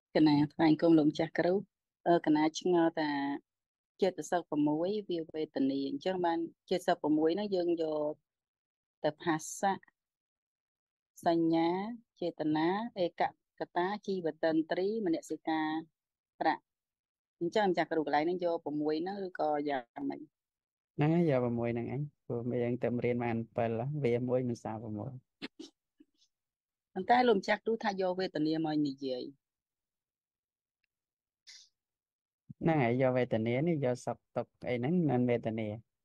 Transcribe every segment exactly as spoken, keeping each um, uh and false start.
កណាថ្លែងគុំលោកម្ចាស់គ្រូអឺកណាឆ្ងល់តាចេតសិក៦វាវេទនាអញ្ចឹងបានចេតសិក៦ហ្នឹងយើងយកទៅភាសៈសញ្ញាចេតនាឯកកតាជីវតិន្ទ្រីមនសិការប្រាក់អញ្ចឹងម្ចាស់គ្រូកន្លែងហ្នឹងយក6ហ្នឹងឬក៏យ៉ាងម៉េចហ្នឹងហើយយក6ហ្នឹងឯងព្រោះយើងទៅរៀនបាន7វាមួយមិនសា6 ប៉ុន្តែលោកម្ចាស់គ្រូថាយកវេទនាមកនិយាយហ្នឹងហើយយកវេទនានេះយកសពតុកអីហ្នឹងមិនវេទនា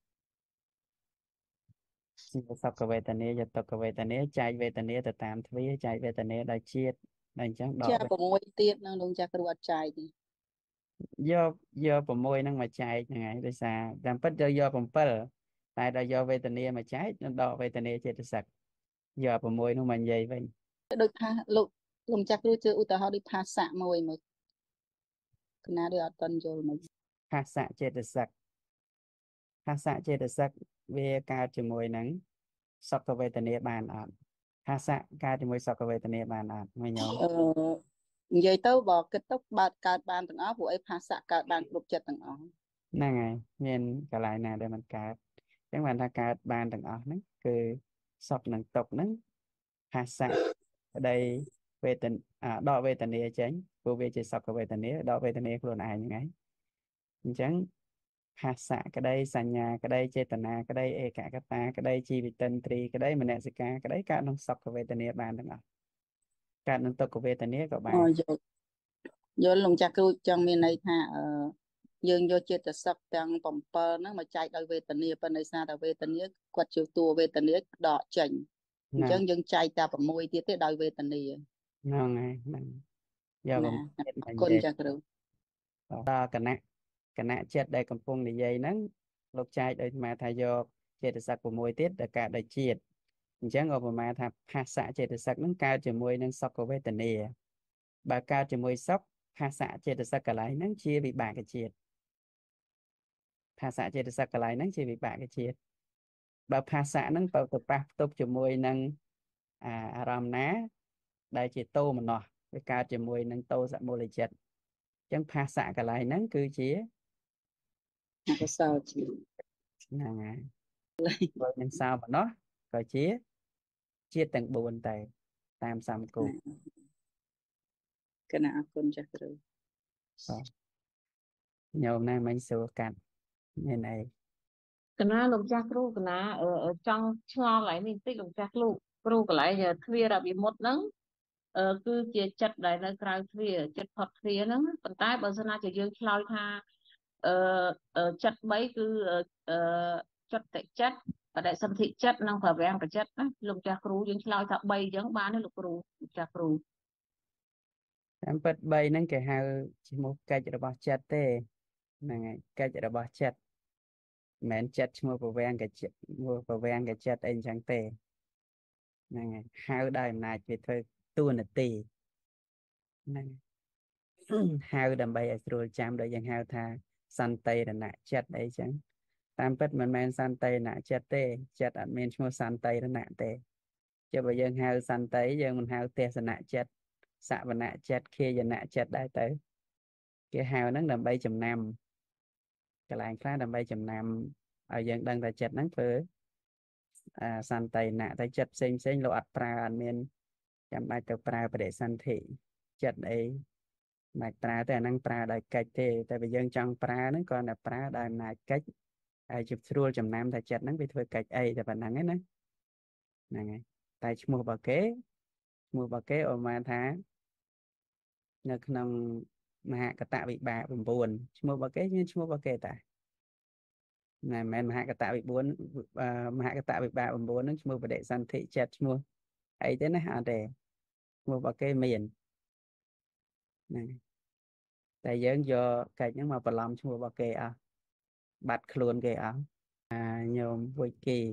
យកសពកវេទនាយកតុកវេទនាចែកវេទនាទៅតាមទ្វាចែកវេទនាដោយជាតិដល់អញ្ចឹងដកជាវេ 6ទៀតហ្នឹងលោកម្ចាស់គ្រូអត់ចែកទេយកយក6ហ្នឹងមកចែកហ្នឹងហើយដោយសារតាមពិតយកយក7តែដល់យកវេទនាមកចែកនឹងដកវេទនាចេតសិកយក6នោះមកនិយាយវិញដូចថាលោកលោកម្ចាស់គ្រូជឿឧទាហរណ៍ដូចភាសៈមួយមកកណាដូចអត់តន់យល់មិនភាសៈចេតសិកភាសៈចេតសិកវាកើតជាមួយនឹងសុខវេទនាបានអត់ភាសៈកើតជាមួយសុខវេទនាបានអត់មិនញោមអឺនិយាយទៅបើគិតទៅបើកើតបានទាំងអស់ព្រោះអីភាសាកើតបានគ្រប់ចិត្តទាំងអស់ហ្នឹងហើយមានកន្លែងណាដែលมันកើតអញ្ចឹងបានថាកើតបានទាំងអស់ហ្នឹងគឺសុខនឹងទុក្ខហ្នឹងភាសៈក្តីវេទនាអាដកវេទនាចេញព្រោះវាជាសុខវេទនាដកវេទនាខ្លួនឯងហ្នឹងហើយអញ្ចឹងភាសៈក្តីសញ្ញាក្តីចេតនាក្តីឯកកតាក្តីជីវិតិន្ទ្រីក្តីមនសិការក្តីកើតក្នុងសុខវេទនាបានទាំងអស់កើតក្នុងទុក្ខវេទនាក៏បានអូយល់យល់លោកចាស់គ្រូចង់មានន័យថាអឺយើងយកចិត្តសឹកទាំង7ហ្នឹងមកចែកដោយវេទនាប៉ុន្តែសារតែវេទនាគាត់ជាតួវេទនាដកចេញអញ្ហ្នឹងចឹងយើងចែកតែ6ទៀតទេដោយវេទនាហ្នឹងហើយហ្នឹងយកណាបំពេញអរគុណមកនិយាយចាស់គ្រូដល់គណៈគណៈចិត្តដែលកំពុងនិយាយហ្នឹងលោកចែកដោយអាត្មាថាយកចេតសិក៦ទៀតដែលកើតដោយជាតិអញ្ចឹងឧបមាថាភាសៈចេតសិកហ្នឹងកើតជាមួយនឹងសុខវេទនាបើកើតជាមួយសុខភាសៈចេតសិកកន្លែងហ្នឹងជាវិបាកជាតិភាសៈចេតសិកកន្លែងហ្នឹងជាវិបាកជាតិបើភាសៈហ្នឹងទៅទៅប៉ះផ្ទុកជាមួយនឹងអាអារម្មណ៍ណាដែលជាតោមនោះវាកើតជាមួយនឹងតោសមូលចិត្តអញ្ចឹងភាសៈកន្លែងហ្នឹងគឺជាអកុសលជាហ្នឹងហើយបើនឹងសោមនោះក៏ជាជាតិទាំងបួនតែតាមសំគូគណៈអរគុណចាស់គ្រូបាទញោមណាមិញសួរកាត់មានអីកណាលោកចាស់គ្រូកណាអឺអឺចង់ឆ្ងល់កន្លែងនេះបន្តិចលោកចាស់គ្រូគ្រូកន្លែងទ្វារអភិមុតហ្នឹងអឺគឺជាចិត្តដែលនៅក្រៅទ្វារចិត្តផុតទ្វារហ្នឹងប៉ុន្តែបើសិនណាជាយើងឆ្លើយថាអឺអឺចិត្តបីគឺអឺចិត្តតិចិត្តបដិសន្ធិចិត្តនិងប្រវាំងបចិត្តណាលោកចាស់គ្រូយើងឆ្លើយថាបីអញ្ចឹងបានទេលោកគ្រូលោកចាស់គ្រូតាមពិតបីហ្នឹងគេហៅឈ្មោះកិច្ចរបស់ចិត្តទេហ្នឹងហើយកិច្ចរបស់ចិត្តមិនមែនចិត្តឈ្មោះប្រវាំងកចិត្តឈ្មោះប្រវាំងកចិត្តអីអញ្ចឹងទេហ្នឹងហើយហៅដោយអំណាចវាធ្វើតួនាទីហ្នឹងហៅដើម្បីឲ្យស្រួលចាំដូចយើងហៅថាសន្តិរណចិត្តអីចឹងតាមពិតមិនមែនសន្តិរណចិត្តទេចិត្តអត់មានឈ្មោះសន្តិរណៈទេចុះបើយើងហៅសន្តិយើងមិនហៅទេសនៈចិត្តសវនៈចិត្តខេយនៈចិត្តដែរទៅគេហៅហ្នឹងដើម្បីចំណាំកន្លែងខ្លះដើម្បីចំណាំឲ្យយើងដឹងថាចិត្តហ្នឹងធ្វើអាសន្តិណៈតែចិត្តផ្សេងផ្សេងលោកអត់ប្រើអត់មានចាំបាច់ទៅប្រើបដិសន្ធិចិត្តអីមិនប្រើទេអាហ្នឹងប្រើដោយកិច្ចទេតែបើយើងចង់ប្រើហ្នឹងគ្រាន់តែប្រើដោយអំណាចកិច្ចហើយជិបស្រួលចំណាំថាចិត្តហ្នឹងវាធ្វើកិច្ចអីតែប៉ុណ្ណឹងឯណាហ្នឹងហើយតែឈ្មោះរបស់គេឈ្មោះរបស់គេអូម៉ាថានៅក្នុងមហកតវិបាក៩ឈ្មោះរបស់គេមានឈ្មោះរបស់គេតាណែមិនមែនមហកតវិបួនអឺមហកតវិបាក៩ហ្នឹងឈ្មោះបដិសន្ធិចិត្តឈ្មោះអីទេណាអត់ទេឈ្មោះរបស់គេមានហ្នឹងតែយើងយកកិច្ចហ្នឹងមកបន្លំឈ្មោះរបស់គេអស់បាត់ខ្លួនគេអស់អាញោមវុយគី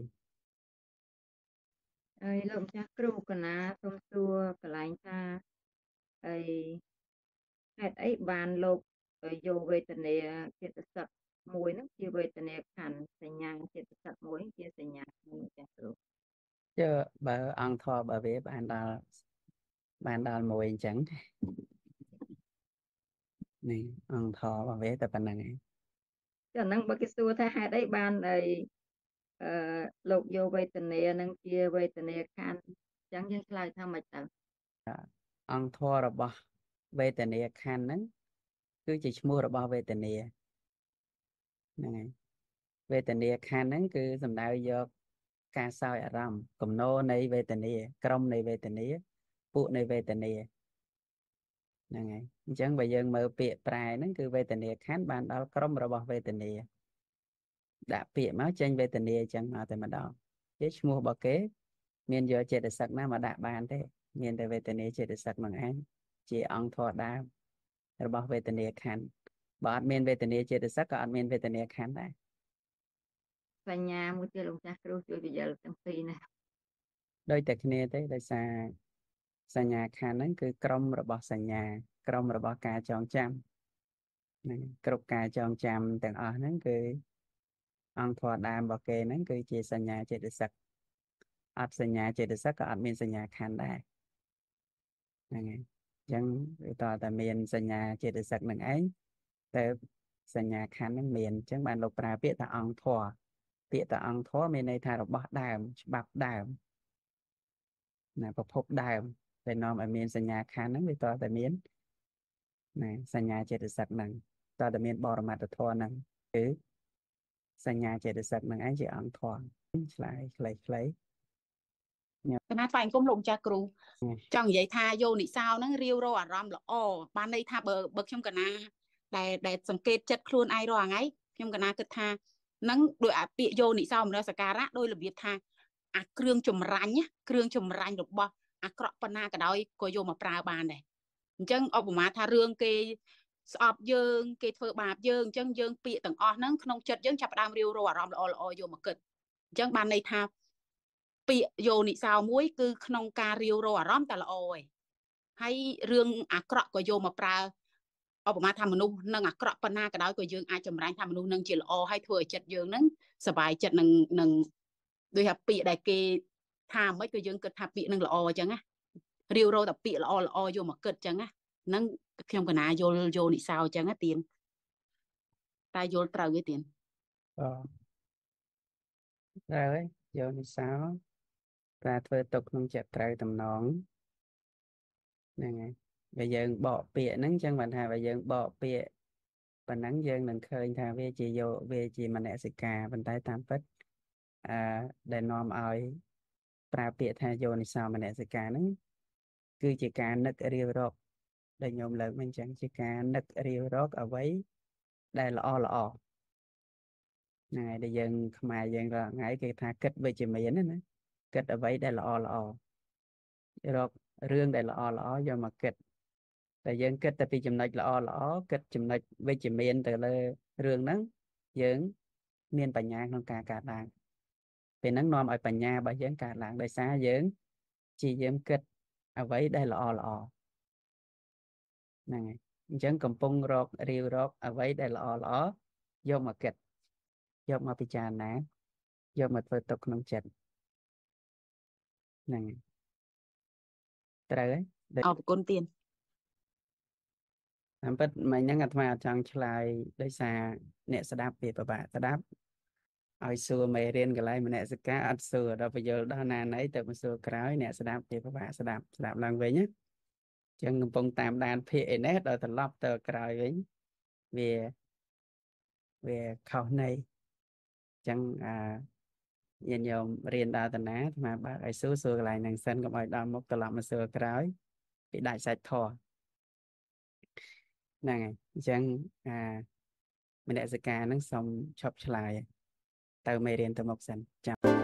ហើយលោកម្ចាស់គ្រូកណាសូមសួរកន្លែងថាអីហេតុអីបានលោកយកវេទនាចិត្តសឹកមួយហ្នឹងជាវេទនាខណ្ឌសញ្ញាចិត្តសឹកមួយជាសញ្ញាមួយចាស់គ្រូជើបើអង្គធម៌បើវាបានដល់បានដល់មួយអញ្ចឹង này ông thọ bảo vệ tập bản năng ấy cho năng bác cái xua tha hai đấy ban này lục vô vây tình nè năng kia vây tình nè khan chẳng những lại tham mạch tao ông thọ rồi bảo về tình này khăn nắng cứ chỉ mua rồi bảo về tình này này về tình này khăn nắng cứ dùm đào vô ca sao ở rằm cầm nô này về tình này crom này về tình này phụ này về tình này này chẳng bây giờ mở bịa prai nắng cứ về tình này khăn ban đó crom rồi bảo về tình này đã bịa máu tranh về tình này chẳng mà tại mà đó chết mua bảo kế miền giờ chết được sạc na mà đã bàn thế miền tại về tình này chết được sạc bằng anh chỉ ông thọ đa rồi bảo về tình này khăn bảo miền về tình này chết được sạc còn miền về tình này khăn đấy សញ្ញាមួយទៀតលោកចាស់គ្រូជួយពយល់ទាំងពីរណាដោយតែគ្នាទេដោយសារសញ្ញាខណ្ឌហ្នឹងគឺក្រុមរបស់សញ្ញាក្រុមរបស់ការចងចាំហ្នឹងគ្រប់ការចងចាំទាំងអស់ហ្នឹងគឺអង្គធម៌ដើមរបស់គេហ្នឹងគឺជាសញ្ញាចេតសិកអត់សញ្ញាចេតសិកក៏អត់មានសញ្ញាខណ្ឌដែរហ្នឹងហើយអញ្ចឹងវាតតែមានសញ្ញាចេតសិកនឹងឯងតែសញ្ញាខណ្ឌហ្នឹងមានអញ្ចឹងបានលោកប្រើពាក្យថាអង្គធម៌ពាក្យថាអង្គធម៌មានន័យថារបស់ដើមច្បាប់ដើម ណាប្រភពដើមដែលនាំឲ្យមានសញ្ញាខណ្ឌហ្នឹងវាតតែមានណាសញ្ញាចេតសិកហ្នឹងតតែមានបរមត្ថធម៌ហ្នឹងគឺសញ្ញាចេតសិកហ្នឹងឯងជាអង្គធម៌ឆ្លើយខ្លីខ្លីកណាថ្វាយគុំលោកម្ចាស់គ្រូចង់និយាយថាយោនិសោហ្នឹងរាវរកអារម្មណ៍ល្អបានន័យថាបើបើខ្ញុំកណាដែលដែលសង្កេតចិត្តខ្លួនឯងរាល់ថ្ងៃខ្ញុំកណាគិតថាហ្នឹងដោយអាពាក្យយោនិសោមនសការៈដោយរបៀបថា អាគ្រឿងចម្រាញ់គ្រឿងចម្រាញ់របស់អាក្រក់ប៉ុណ្ណាក៏ដោយក៏យកមកប្រើបានដែរអញ្ចឹងឧបមាថារឿងគេស្អប់យើងគេធ្វើបាបយើងអញ្ចឹងយើងពាក្យទាំងអស់ហ្នឹងក្នុងចិត្តយើងចាប់ផ្ដើមរាវរកអារម្មណ៍ល្អល្អយកមកគិតអញ្ចឹងបានន័យថាពាក្យយោនិសោមួយគឺក្នុងការរាវរកអារម្មណ៍តែល្អឯងហើយរឿងអាក្រក់ក៏យកមកប្រើឧបមាថាមនុស្សនឹងអាក្រក់ប៉ុណ្ណាក៏ដោយក៏យើងអាចចម្រាញ់ថាមនុស្សនឹងជាល្អហើយធ្វើឲ្យចិត្តយើងហ្នឹងសប្បាយចិត្តនឹងនឹង ដោយថាពាក្យដែលគេថាមិនក៏យើងគិតថាពាក្យនឹងល្អអញ្ចឹងណារាវរកតែពាក្យល្អល្អយកមកគិតអញ្ចឹងណាហ្នឹងខ្ញុំកណាយល់យល់និសោអញ្ចឹងណាទៀនតែយល់ត្រូវទេទៀនអត្រូវហើយយល់និសោតែធ្វើទុកក្នុងចិត្តត្រូវតំណងហ្នឹងហើយបើយើងបកពាក្យហ្នឹងអញ្ចឹងបានថាបើយើងបកពាក្យប៉ុណ្ណឹងយើងនឹងឃើញថាវាជាយកវាជាមនសិការប៉ុន្តែតាមពិត អឺដែលនាំឲ្យប្រើពាក្យថាយោនិសោមនសិការហ្នឹងគឺជាការនឹករៀបរាប់ដែលញោមលើកមិនចឹងជាការនឹករៀបរាប់អ្វីដែលល្អល្អហ្នឹងហើយដែលយើងខ្មែរយើងរាល់ថ្ងៃគេថាគិតវិជ្ជមានណាគិតអ្វីដែលល្អល្អរករឿងដែលល្អល្អយកមកគិតតែយើងគិតតែពីចំណុចល្អល្អគិតចំណុចវិជ្ជមានទៅលើរឿងហ្នឹងយើងមានបញ្ញាក្នុងការកាត់ឡើង ពេលហ្នឹងនាំឲ្យបញ្ញារបស់យើងកើតឡើងដោយសារយើងជាយើងគិតអ្វីដែលល្អល្អហ្នឹងហើយអញ្ចឹងកំពុងរករៀវរកអ្វីដែលល្អល្អយកមកគិតយកមកពិចារណាយកមកធ្វើទុកក្នុងចិត្តហ្នឹងហើយត្រូវហើយអរគុណទៀនតាមពិតមិញហ្នឹងអាត្មាអត់ចង់ឆ្លើយដោយសារអ្នកស្ដាប់វាពិបាកស្ដាប់ ឲ្យសួរមេរៀនកន្លែងមនសិការអត់សួរដល់បញ្យល់ដល់ណាណីទៅមកសួរក្រោយអ្នកស្ដាប់វាពិបាកស្ដាប់ស្ដាប់ឡើងវិញណាចឹងកំពុងតាមដានភាគឯនេះដល់ត្រឡប់ទៅក្រោយវិញវាវាខុសន័យចឹងអាញាតិញោមរៀនដល់តាណាអាត្មាបើកឲ្យសួរសួរកន្លែងហ្នឹងសិនកុំឲ្យដល់មុខត្រឡប់មកសួរក្រោយពីដាច់សាច់ធរហ្នឹងហើយអញ្ចឹងអាមនសិការហ្នឹងសូមឈប់ឆ្លើយ ទៅមេរៀនទៅមុខសិនចាំ